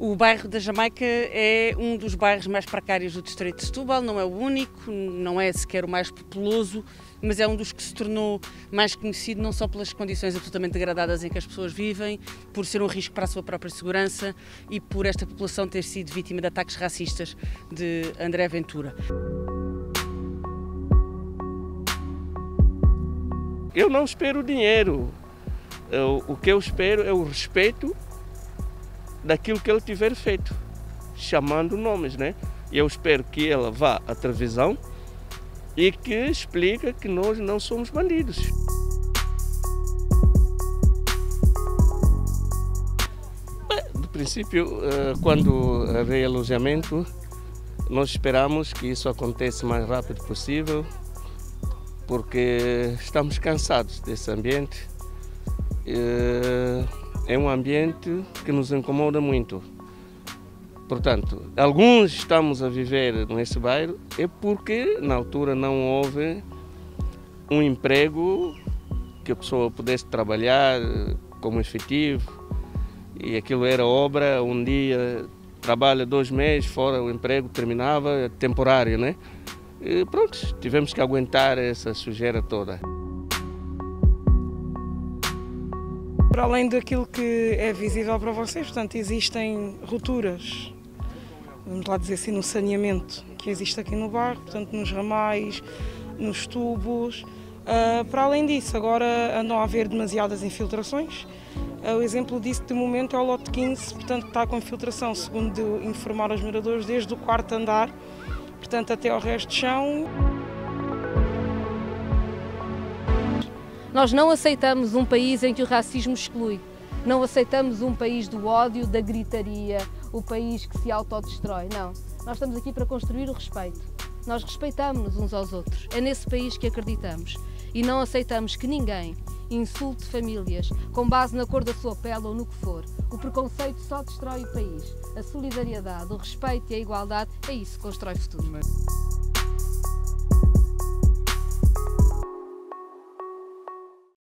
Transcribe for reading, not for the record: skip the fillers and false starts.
O bairro da Jamaica é um dos bairros mais precários do distrito de Setúbal, não é o único, não é sequer o mais populoso, mas é um dos que se tornou mais conhecido não só pelas condições absolutamente degradadas em que as pessoas vivem, por ser um risco para a sua própria segurança e por esta população ter sido vítima de ataques racistas de André Ventura. Eu não espero dinheiro, o que eu espero é o respeito daquilo que ele tiver feito, chamando nomes, né? E eu espero que ela vá à televisão e que explique que nós não somos bandidos. No princípio, quando há realojamento, nós esperamos que isso aconteça o mais rápido possível, porque estamos cansados desse ambiente. É um ambiente que nos incomoda muito. Portanto, alguns estamos a viver nesse bairro é porque na altura não houve um emprego que a pessoa pudesse trabalhar como efetivo e aquilo era obra, um dia trabalha 2 meses, fora o emprego terminava, é temporário, né? E pronto, tivemos que aguentar essa sujeira toda. Para além daquilo que é visível para vocês, portanto, existem rupturas, vamos lá dizer assim, no saneamento que existe aqui no bairro, portanto, nos ramais, nos tubos. Para além disso, agora andam a haver demasiadas infiltrações. O exemplo disso, de momento, é o lote 15, portanto, está com infiltração, segundo informaram os moradores, desde o 4º andar, portanto, até ao resto de chão. Nós não aceitamos um país em que o racismo exclui, não aceitamos um país do ódio, da gritaria, o país que se autodestrói, não. Nós estamos aqui para construir o respeito. Nós respeitamos-nos uns aos outros, é nesse país que acreditamos e não aceitamos que ninguém insulte famílias com base na cor da sua pele ou no que for. O preconceito só destrói o país, a solidariedade, o respeito e a igualdade, é isso que constrói o futuro.